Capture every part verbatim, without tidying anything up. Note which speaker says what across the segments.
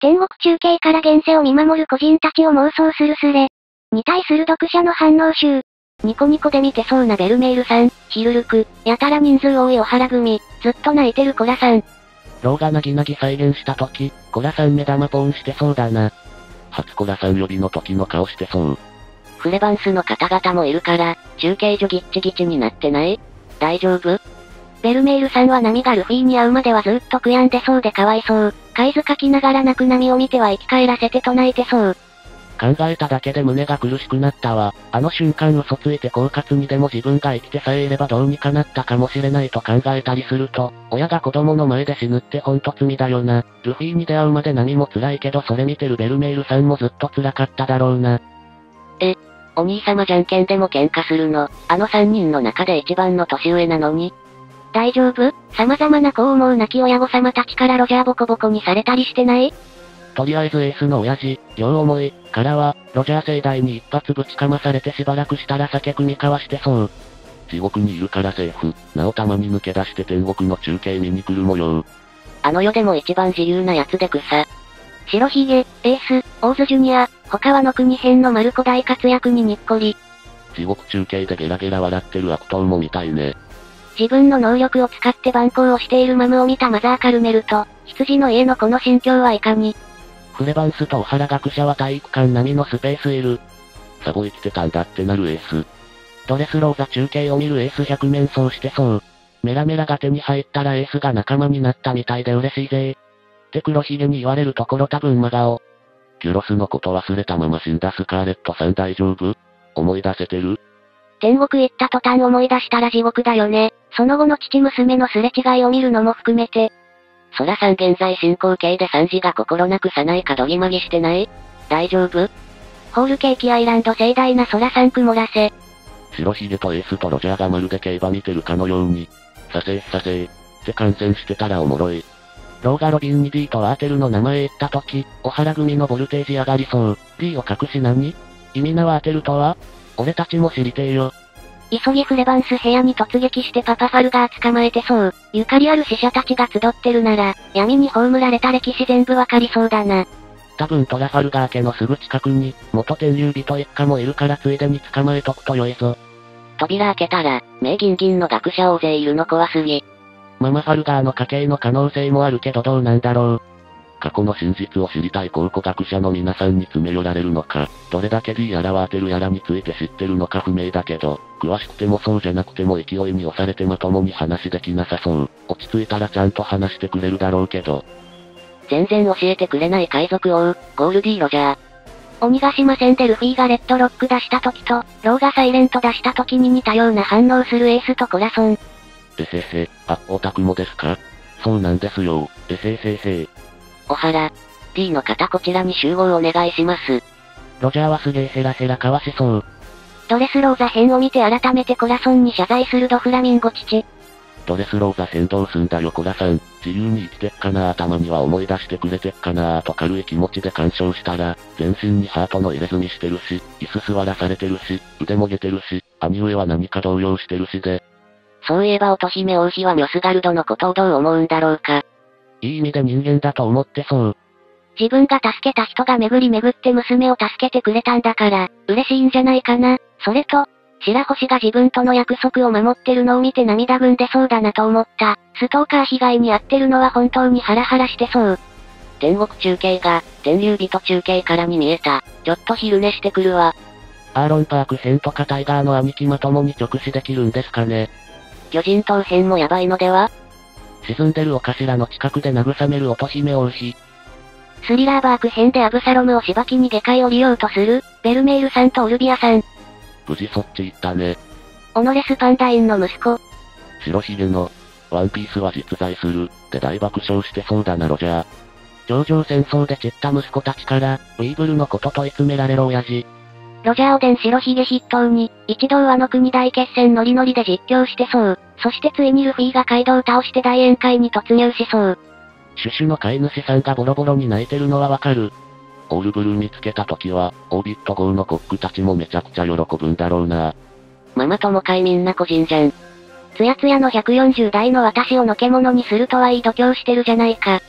Speaker 1: 天国中継から現世を見守る個人たちを妄想するスレ。に対する読者の反応集。ニコニコで見てそうなベルメールさん、ヒルルク、やたら人数多い小原組、ずっと泣いてるコラさん。
Speaker 2: ローがなぎなぎ再現した時、コラさん目玉ポーンしてそうだな。初コラさん呼びの時の顔してそう。
Speaker 3: フレバンスの方々もいるから、中継所ギッチギチになってない？大丈夫？
Speaker 1: ベルメールさんは波がルフィに会うまではずっと悔やんでそうでかわいそう。海図書きながら泣く波を見ては生き返らせて唱えてそう。
Speaker 2: 考えただけで胸が苦しくなったわ。あの瞬間嘘ついて狡猾にでも自分が生きてさえいればどうにかなったかもしれないと考えたりすると、親が子供の前で死ぬってほんと罪だよな。ルフィに出会うまで波も辛いけどそれ見てるベルメールさんもずっと辛かっただろうな。
Speaker 3: え、お兄様じゃんけんでも喧嘩するの？あの三人の中で一番の年上なのに。
Speaker 1: 大丈夫？様々な子を思う亡き親御様たちからロジャーボコボコにされたりしてない？
Speaker 2: とりあえずエースの親父、両思い、からは、ロジャー盛大に一発ぶちかまされてしばらくしたら酒組み交わしてそう。地獄にいるからセーフ、なおたまに抜け出して天国の中継見に来る模様。
Speaker 3: あの世でも一番自由なやつで草。
Speaker 1: 白ひげ、エース、オーズジュニア、他はの国編のマルコ大活躍ににっこり。
Speaker 2: 地獄中継でゲラゲラ笑ってる悪党も見たいね。
Speaker 1: 自分の能力を使って蛮行をしているマムを見たマザーカルメルと、羊の家のこの心境はいかに。
Speaker 2: フレバンスと小原学者は体育館並みのスペースいる。サボ生きてたんだってなるエース。ドレスローザ中継を見るエースひゃく面相してそう。メラメラが手に入ったらエースが仲間になったみたいで嬉しいぜ。って黒ひげに言われるところ多分真顔。キュロスのこと忘れたまま死んだスカーレットさん大丈夫？思い出せてる？
Speaker 1: 天国行った途端思い出したら地獄だよね。その後の父娘のすれ違いを見るのも含めて。
Speaker 3: ソラさん現在進行形でサンジが心なくさないかどぎまぎしてない？大丈夫？
Speaker 1: ホールケーキアイランド盛大なソラさん曇らせ。
Speaker 2: 白ひげとエースとロジャーがまるで競馬見てるかのように、させーさせー、って観戦してたらおもろい。ローがロビンに D とアーテルの名前言った時、小原組のボルテージ上がりそう。D を隠し何？意味なはアーテルとは？俺たちも知りてえよ。
Speaker 1: 急ぎフレバンス部屋に突撃してパパファルガー捕まえてそう。ゆかりある死者たちが集ってるなら、闇に葬られた歴史全部わかりそうだな。
Speaker 2: 多分トラファルガー家のすぐ近くに、元天竜人一家もいるからついでに捕まえとくと良いぞ。
Speaker 3: 扉開けたら、名銀銀の学者大勢いるの怖すぎ。
Speaker 2: ママファルガーの家系の可能性もあるけどどうなんだろう。過去の真実を知りたい考古学者の皆さんに詰め寄られるのか、どれだけ D やらは当てるやらについて知ってるのか不明だけど、詳しくてもそうじゃなくても勢いに押されてまともに話できなさそう。落ち着いたらちゃんと話してくれるだろうけど。
Speaker 3: 全然教えてくれない海賊王、ゴールディ・ロジャー。
Speaker 1: 鬼ヶ島戦でルフィがレッドロック出した時と、ローがサイレント出した時に似たような反応するエースとコラソン。
Speaker 2: えへへ、あ、オタクもですか？そうなんですよ、えへへへ。
Speaker 3: 小原、D の方こちらに集合お願いします。
Speaker 2: ロジャーはすげえヘラヘラかわしそう。
Speaker 1: ドレスローザ編を見て改めてコラソンに謝罪するドフラミンゴ父。
Speaker 2: ドレスローザ編どうすんだよコラさん。自由に生きてっかなーたまには思い出してくれてっかなーと軽い気持ちで干渉したら、全身にハートの入れ墨してるし、椅子座らされてるし、腕もげてるし、兄上は何か動揺してるしで。
Speaker 3: そういえば乙姫王妃はミョスガルドのことをどう思うんだろうか。
Speaker 2: いい意味で人間だと思ってそう。
Speaker 1: 自分が助けた人が巡り巡って娘を助けてくれたんだから、嬉しいんじゃないかな。それと、白星が自分との約束を守ってるのを見て涙ぐんでそうだなと思った。ストーカー被害に遭ってるのは本当にハラハラしてそう。
Speaker 3: 天国中継が、天竜人中継からに見えた。ちょっと昼寝してくるわ。
Speaker 2: アーロンパーク編とかタイガーの兄貴まともに直視できるんですかね。
Speaker 3: 巨人島編もやばいのでは？
Speaker 2: 沈んでるお頭の近くで慰める乙姫王妃。
Speaker 1: スリラーバーク編でアブサロムをしばきに下界を利用とする、ベルメールさんとオルビアさん。
Speaker 2: 無事そっち行ったね。
Speaker 1: オノレスパンダインの息子。
Speaker 2: 白ひげの、ワンピースは実在する、で大爆笑してそうだなロジャー。頂上戦争で散った息子たちから、ウィーブルのこと問い詰められる親父。
Speaker 1: ロジャーオデン白ひげ筆頭に、一同あの国大決戦ノリノリで実況してそう。そしてついにルフィがカイドウを倒して大宴会に突入しそう。
Speaker 2: シュシュの飼い主さんがボロボロに泣いてるのはわかる。オールブルー見つけた時は、オービット号のコックたちもめちゃくちゃ喜ぶんだろうな。
Speaker 3: ママ友会みんな個人じゃん。
Speaker 1: つやつやのひゃくよんじゅう代の私をのけ者にするとはいい度胸してるじゃないか。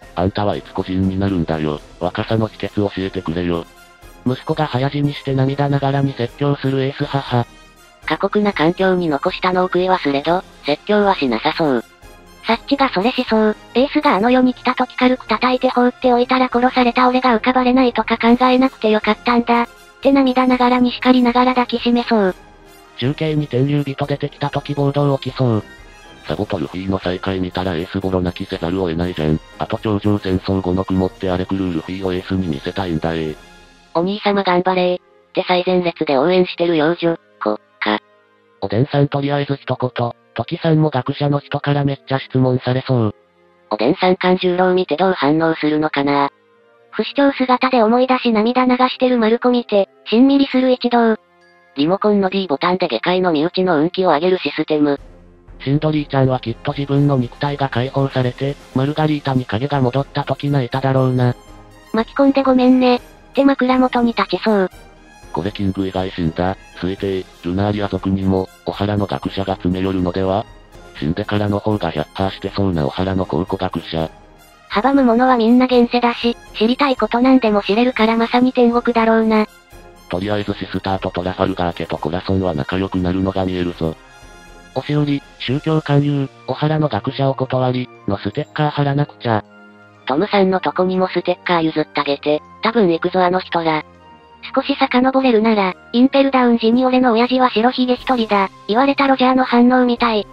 Speaker 2: あんたはいつ個人になるんだよ。若さの秘訣教えてくれよ。息子が早死にして涙ながらに説教するエース母。
Speaker 3: 過酷な環境に残したのを悔いはすれど、説教はしなさそう。
Speaker 1: サッチがそれしそう。エースがあの世に来た時軽く叩いて放っておいたら殺された俺が浮かばれないとか考えなくてよかったんだ。って涙ながらに叱りながら抱きしめそう。
Speaker 2: 中継に天竜人出てきた時暴動起きそう。サボとルフィの再会見たらエースボロ泣きせざるを得ないじゃん。あと頂上戦争後の雲って荒れ狂うルフィをエースに見せたいんだえ。
Speaker 3: お兄様頑張れー。って最前列で応援してる幼女、子、か。
Speaker 2: おでんさんとりあえず一言、時さんも学者の人からめっちゃ質問されそう。
Speaker 3: おでんさん勘十郎見てどう反応するのかな。
Speaker 1: 不死鳥姿で思い出し涙流してるマルコ見て、しんみりする一同。
Speaker 3: リモコンの D ボタンで下界の身内の運気を上げるシステム。
Speaker 2: シンドリーちゃんはきっと自分の肉体が解放されて、マルガリータに影が戻った時泣いただろうな。
Speaker 1: 巻き込んでごめんね。って枕元に立ちそう。
Speaker 2: これキング以外死んだ、推定、ルナーリア族にも、オハラの学者が詰め寄るのでは？死んでからの方がひゃっパーセントしてそうなオハラの考古学者。
Speaker 1: 阻む者はみんな現世だし、知りたいことなんでも知れるからまさに天国だろうな。
Speaker 2: とりあえずシスターとトラファルガー家とコラソンは仲良くなるのが見えるぞ。おしおり、宗教勧誘、オハラの学者お断り、のステッカー貼らなくちゃ。
Speaker 3: トムさんのとこにもステッカー譲ってあげて、多分行くぞあの人ら。
Speaker 1: 少し遡れるなら、インペルダウン時に俺の親父は白ひげ一人だ、言われたロジャーの反応みたい。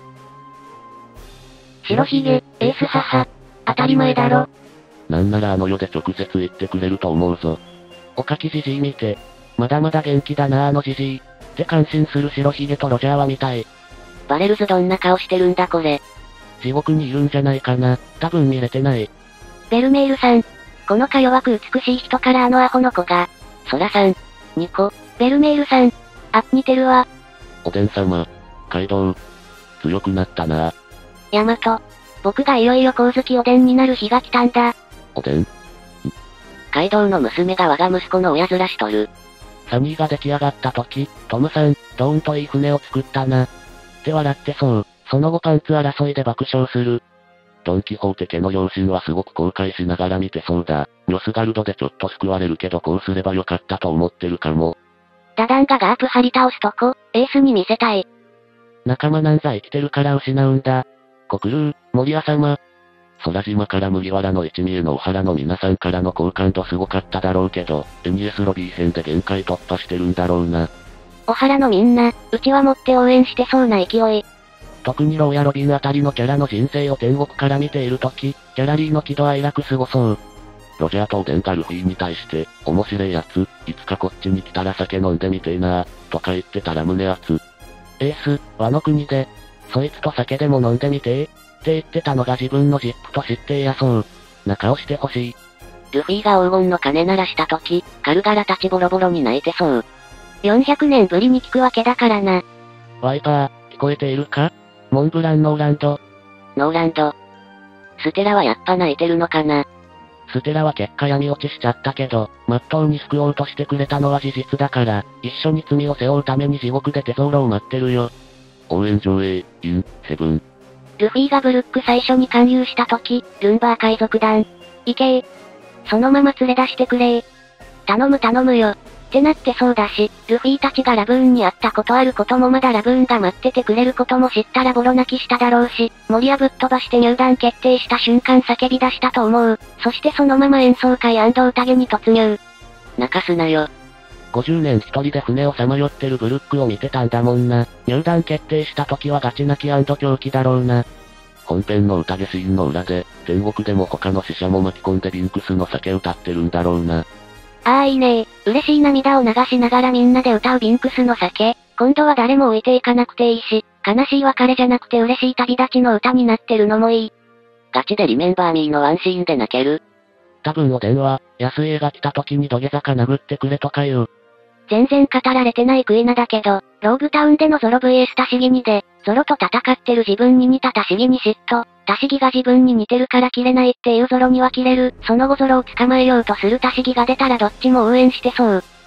Speaker 1: 白ひげ、エース母。当たり前だろ。
Speaker 2: なんならあの世で直接言ってくれると思うぞ。おかきじじい見て、まだまだ元気だなあのじじい。って感心する白ひげとロジャーは見たい。
Speaker 3: バレルズどんな顔してるんだこれ。
Speaker 2: 地獄にいるんじゃないかな。多分見れてない。
Speaker 1: ベルメールさん。このか弱く美しい人からあのアホの子が。
Speaker 3: ソラさん。ニコ。
Speaker 1: ベルメールさん。あ、似てるわ。
Speaker 2: おでん様。カイドウ。強くなったな。
Speaker 1: ヤマト。僕がいよいよ光月おでんになる日が来たんだ。
Speaker 2: おでん
Speaker 3: カイドウの娘が我が息子の親面しとる。
Speaker 2: サニーが出来上がった時、トムさん、どーんといい船を作ったな。って笑ってそう。その後パンツ争いで爆笑する。ドンキホーテ家の両親はすごく後悔しながら見てそうだ。ニョスガルドでちょっと救われるけどこうすればよかったと思ってるかも。
Speaker 1: ダダンがガープ張り倒すとこ、エースに見せたい。
Speaker 2: 仲間なんざ生きてるから失うんだ。コクルー、森谷様。空島から麦わらの一味へのオハラの皆さんからの好感度すごかっただろうけど、エニエスロビー編で限界突破してるんだろうな。
Speaker 1: オハラのみんな、うちは持って応援してそうな勢い。
Speaker 2: 特にローやロビンあたりのキャラの人生を天国から見ているとき、ギャラリーの喜怒哀楽すごそう。ロジャーとオデンがルフィに対して、面白いやつ、いつかこっちに来たら酒飲んでみてえなー、とか言ってたら胸熱。エース、和の国で、そいつと酒でも飲んでみてー、って言ってたのが自分のジップと知ってやそう。な顔してほしい。
Speaker 3: ルフィが黄金の鐘鳴らしたとき、カルガラたちボロボロに泣いてそう。
Speaker 1: よんひゃくねんぶりに聞くわけだからな。
Speaker 2: ワイパー、聞こえているか？モンブランノーランド。
Speaker 3: ノーランド。ステラはやっぱ泣いてるのかな。
Speaker 2: ステラは結果闇落ちしちゃったけど、まっとうに救おうとしてくれたのは事実だから、一緒に罪を背負うために地獄で手蔵を待ってるよ。応援上映、イン、ヘブン。
Speaker 1: ルフィがブルック最初に勧誘した時、ルンバー海賊団。行けー。そのまま連れ出してくれー。頼む頼むよ。ってなってそうだし、ルフィたちがラブーンに会ったことあることもまだラブーンが待っててくれることも知ったらボロ泣きしただろうし、森谷ぶっ飛ばして入団決定した瞬間叫び出したと思う。そしてそのまま演奏会&宴に突入。
Speaker 3: 泣かすなよ。
Speaker 2: ごじゅうねん一人で船をさまよってるブルックを見てたんだもんな。入団決定した時はガチ泣き&狂気だろうな。本編の宴シーンの裏で、天国でも他の死者も巻き込んでビンクスの酒歌ってるんだろうな。
Speaker 1: ああいいねー。嬉しい涙を流しながらみんなで歌うビンクスの酒。今度は誰も置いていかなくていいし、悲しい別れじゃなくて嬉しい旅立ちの歌になってるのもいい。
Speaker 3: ガチでリメンバーミーのワンシーンで泣ける。
Speaker 2: 多分おでんは、安家が来た時に土下座か殴ってくれとか言う。
Speaker 1: 全然語られてないクイナだけど、ローグタウンでのゾロ ブイエス タシギにで、ゾロと戦ってる自分に似たタシギに嫉妬。タシギが自分に似てるから切れないっていうゾロには切れる。その後ゾロを捕まえようとするタシギが出たらどっちも応援してそう。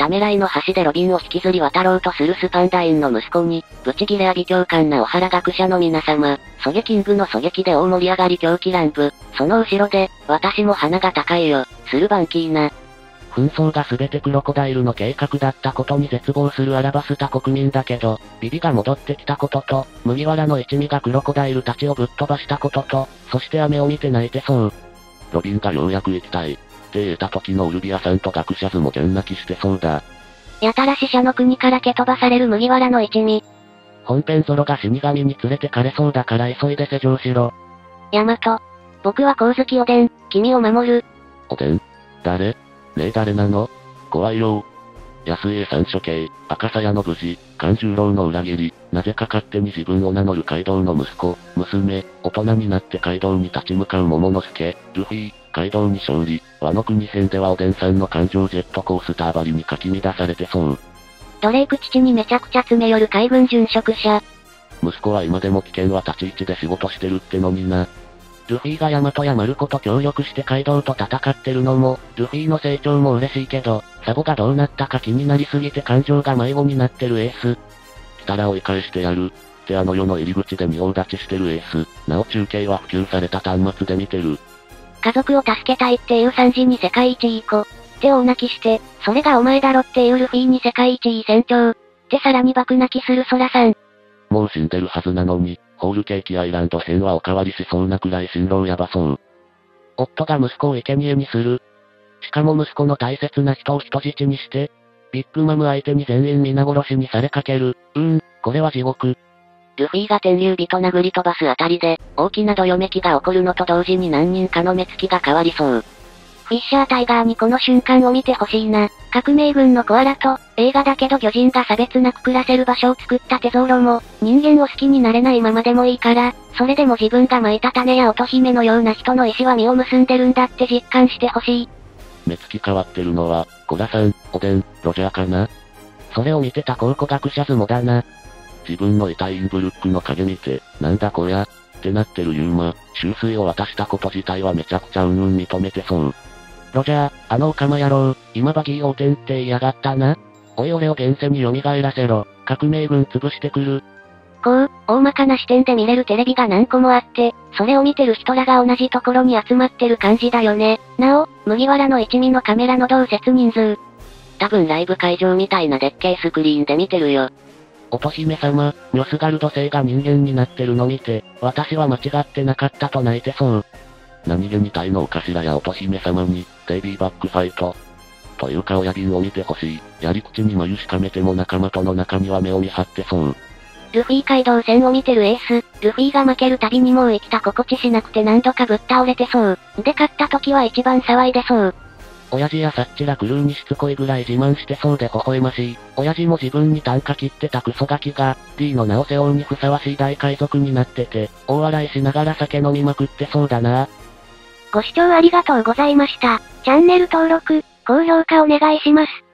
Speaker 3: ためらいの橋でロビンを引きずり渡ろうとするスパンダインの息子に、ブチギレや微強悍な小原学者の皆様、ソゲキングの狙撃で大盛り上がり狂気乱舞、その後ろで、私も鼻が高いよ、スルバンキーナ。
Speaker 2: 紛争が全てクロコダイルの計画だったことに絶望するアラバスタ国民だけど、ビビが戻ってきたことと、麦わらの一味がクロコダイルたちをぶっ飛ばしたことと、そして雨を見て泣いてそう。ロビンがようやく行きたい。って得た時のオルビアさんと学者図もギャン泣きしてそうだ。
Speaker 1: やたら死者の国から蹴飛ばされる麦わらの一味。
Speaker 2: 本編ゾロが死神に連れてかれそうだから急いで施錠しろ。
Speaker 1: ヤマト。僕は光月おでん、君を守る。
Speaker 2: おでん？誰？ねえ誰なの？怖いよ。安家三処刑、赤鞘の無事、勘十郎の裏切り、なぜか勝手に自分を名乗る街道の息子、娘、大人になって街道に立ち向かう桃之助、ルフィ、街道に勝利、和の国編ではおでんさんの感情ジェットコースターばりにかき乱されてそう。
Speaker 1: ドレイク父にめちゃくちゃ詰め寄る海軍殉職者。
Speaker 2: 息子は今でも危険は立ち位置で仕事してるってのにな。ルフィがヤマトやマルコと協力してカイドウと戦ってるのも、ルフィの成長も嬉しいけど、サボがどうなったか気になりすぎて感情が迷子になってるエース。来たら追い返してやる。ってあの世の入り口で仁王立ちしてるエース。なお中継は普及された端末で見てる。
Speaker 1: 家族を助けたいっていうさんじに世界一いい子。って大泣きして、それがお前だろっていうルフィに世界一いい船長。ってさらに爆泣きするソラさん。
Speaker 2: もう死んでるはずなのに、ホールケーキアイランド編はおかわりしそうなくらい辛労やばそう。夫が息子を生贄にする。しかも息子の大切な人を人質にして、ビッグマム相手に全員皆殺しにされかける。うーん、これは地獄。
Speaker 3: ルフィが天竜人殴り飛ばすあたりで、大きなどよめきが起こるのと同時に何人かの目つきが変わりそう。
Speaker 1: フィッシャータイガーにこの瞬間を見てほしいな。革命軍のコアラと、映画だけど魚人が差別なく暮らせる場所を作ったテゾーロも、人間を好きになれないままでもいいから、それでも自分が撒いた種や乙姫のような人の意志は実を結んでるんだって実感してほしい。
Speaker 2: 目つき変わってるのは、コラさん、おでん、ロジャーかな？それを見てた考古学者図もだな。自分の遺体インブルックの影見て、なんだこりゃ、ってなってるユーマ、終水を渡したこと自体はめちゃくちゃうんうん認めてそう。ロジャー、あのオカマ野郎、今バギーをおてんって言いやがったな。おい俺を現世に蘇らせろ、革命軍潰してくる。
Speaker 1: こう、大まかな視点で見れるテレビが何個もあって、それを見てる人らが同じところに集まってる感じだよね。なお、麦わらの一味のカメラの同設人数。
Speaker 3: 多分ライブ会場みたいなでっけえスクリーンで見てるよ。
Speaker 2: 乙姫様、ミョスガルド星が人間になってるの見て、私は間違ってなかったと泣いてそう。何気にタイのお頭や乙姫様に、デイビーバックファイト。というか親瓶を見てほしい。やり口に眉しかめても仲間との中には目を見張ってそう。
Speaker 1: ルフィ街道戦を見てるエース、ルフィが負けるたびにもう生きた心地しなくて何度かぶっ倒れてそう。で勝った時は一番騒いでそう。
Speaker 2: 親父やサッチらクルーにしつこいぐらい自慢してそうで微笑ましい。親父も自分に単価切ってたクソガキが、D の名を背負うにふさわしい大海賊になってて、大笑いしながら酒飲みまくってそうだな。
Speaker 1: ご視聴ありがとうございました。チャンネル登録、高評価お願いします。